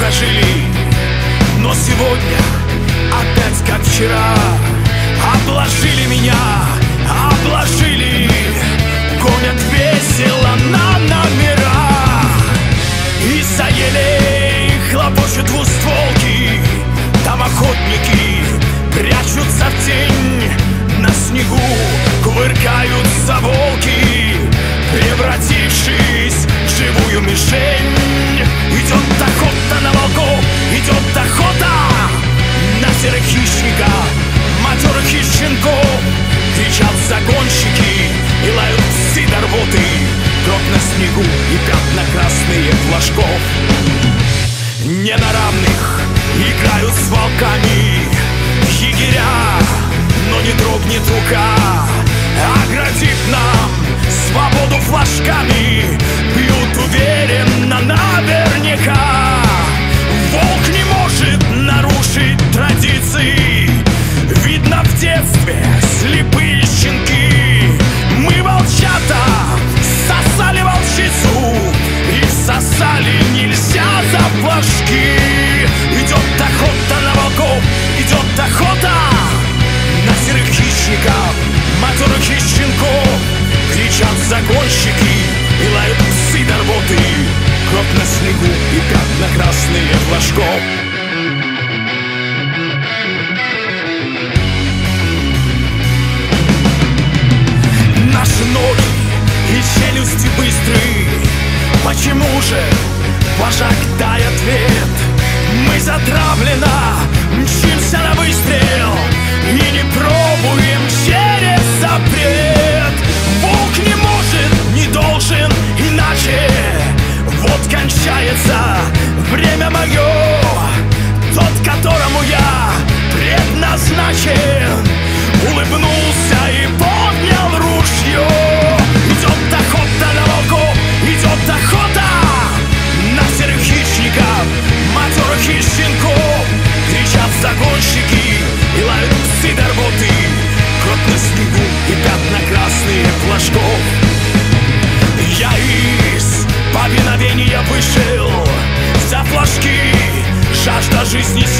неплохо жили, но сегодня опять как вчера. Обложили меня, обложили, гонят весело на номера. Из-за елей хлопочут двустволки, там охотники прячутся в тень. На снегу кувыркаются волки, превратившись в живую мишень. Идет охота на волков, идет охота на серых хищников, матерых и щенков. Кричат загонщики и лают псы до рвоты, кровь на снегу и пятна красные флажков. Не на равных играют с волками егеря, но не дрогнет рука, оградив нам свободу флажками. Бьют уверенно наверняка. Волк не может нарушить традиции, видно в детстве слепые щенки. Мы, волчата, сосали волчицу и всосали нельзя за флажки. Идет охота на волков, идет охота на серых хищников, матерых и щенков. Кричат загонщики и лают псы до рвоты, кровь на снегу и пятна красные флажков. Наши ноги и челюсти быстрые, почему же, вожак, дай ответ? Мы затравленно мчимся на выстрел и не пробуем через запрет. Волк не может, не должен иначе. Вот кончается время мое, тот, которому я предназначен, улыбнулся и поднял ружье. Идет охота на волков, идет охота на серых хищников, матерых и щенков. Кричат загонщики и лают псы до рвоты, кровь на снегу и пятна красные флажков. Я из повиновения вышел за флажки, жажда жизни